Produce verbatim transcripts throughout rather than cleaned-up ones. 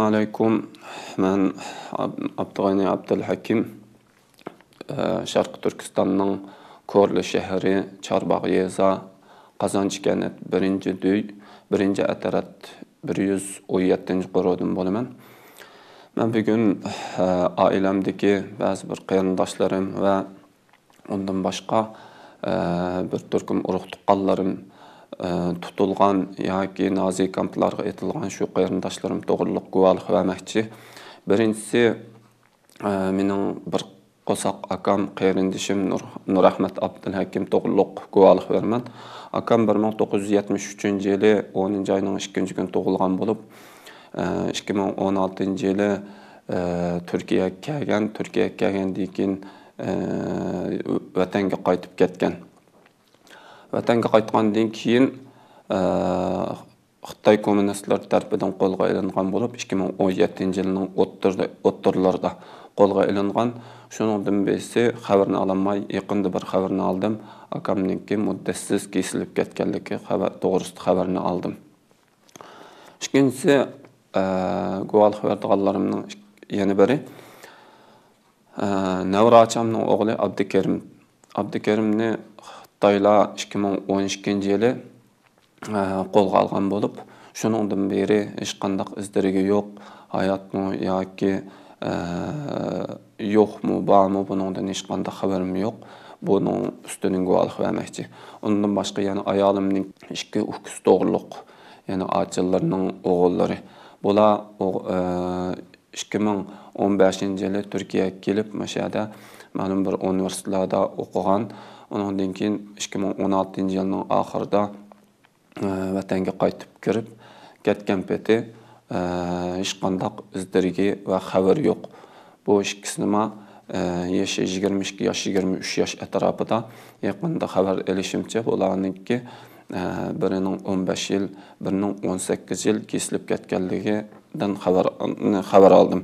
Assalamu alaikum. Ben Abdugani Abdülhakim. Şarkı Türkistan'ın Korlu şehri Çarbağ Yeza Kazanç Kenet birinci düy birinci etarat bir yüz on yedinci qorodum bolaman. Ben bugün ailemdeki bazı bir qarindaşlarım ve ondan başka bir türküm urug tuqqanlarım tutulgan yoki nazi kamplarga etilgan şu qarindaşlarım to'g'riliq guvohlik vermekçi. Birincisi mening bir qo'saq akam qarindishim Nur Nurahmat Abdulhakim to'g'riliq guvohlik vermen. Akam bir ming to'qqiz yuz yetmish uchinchi yili o'ninchi oyning ikkinchi kuni tug'ilgan bo'lib, ikki ming o'n oltinchi yili Turkiyaga kelgan, Turkiyaga kelgandan keyin vatanga qaytib ketgan. Vatanga qaytgandan keyin Xitoy kommunistlar tarafidan qo'lga ilingan bo'lib, ikki ming o'n yettinchi yilning o'ttirlarida qo'lga ilingan. Shuningdan beri xabarni olmay, yaqinda bir xabarni oldim. Akamningki muddatsiz kesilib ketganligi xabar to'g'risida xabarni oldim. Ikkinchisi guvohlik berganlarimning yana biri Navrachamning o'g'li Abdukarim. Abdukarimni Xitoylar ikki ming o'n ikkinchi yili qo'lga olgan bo'lib, shuningdan beri hech qanday izdirigi yo'q, hayotmi yoki yo'qmi, bormi, buningdan hech qanday xabarim yo'q. Buning ustining guvohlik vermekçi. Ondan başqa yana ayolimning ikki ukisi to'g'riliq, yana ochillarning o'g'illari. Bular ikki ming o'n beshinchi yili Turkiyaga kelib, mashada ma'lum bir universitetlarda o'qigan. Ondan keyin ikki ming o'n oltinchi yilning oxirida vatanga qaytib kirib ketgan peti hech qanday izdirigi va xabar yo'q. Bu ikkisini ma yaşı yigirma ikki yosh yigirma uch yosh atrofida yaqinda xabar elishimcha bularningki birining o'n besh yil, birining o'n sakkiz yil kesilib ketganligidan xabar xabar oldim.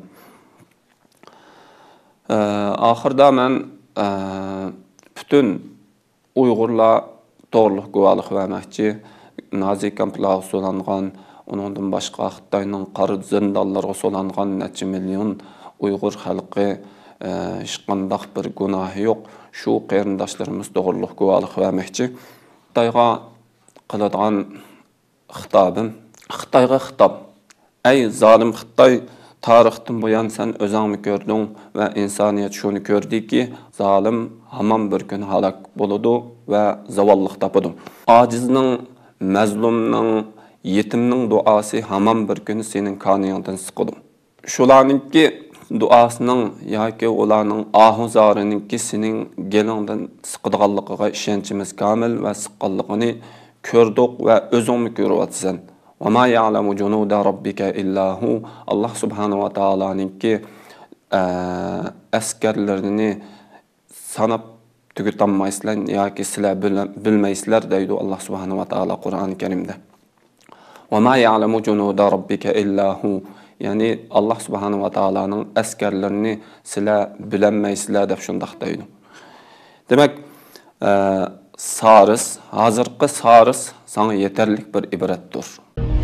Oxirda men bütün Uyg'urlar to'g'riliq guvohlik vermekçi, nazi kamplarga solangan, onundan başqa Xitoyning qora zindonlarga solangan necha million Uyg'ur xalqi hech qanday bir gunohi yo'q. Shu qarindoshlarimiz to'g'riliq guvohlik vermekçi. Xitoyga qiladigan xitobim, Xitoyga xitob. Ey zolim Xitoy, tarixdan buyon sen o'zingni ko'rding va insoniyat shuni ko'rdiki, zolim hamon bir kun halok bo'ladi va zavolliq topadi. Ojizning, mazlumning, yetimning duosi hamon bir kun sening qoningdan siqadi. Shularningki duasının yoki ularning ahuzorininki sening gelingdan siqadiganligiga ishonchimiz komil va siqqanligini ko'rdik va o'zingni ko'ryapsan. Va ma ya'lamu junuda robbika illa hu. Alloh subhanahu va taolaninki askarlarini sanab tugatolmaysizlar yoki sizlar bilmaysizlar deydi Alloh subhanahu va taolo Qur'oni Karimda. Va ma ya'lamu junuda robbika illa hu. Yani Allah subhanahu wa ta'ala'nın askerlerini sizler bilenmeysizler deb şundaq deydi. Demek sarız, hazırkı sarız sana yeterlik bir ibrettir.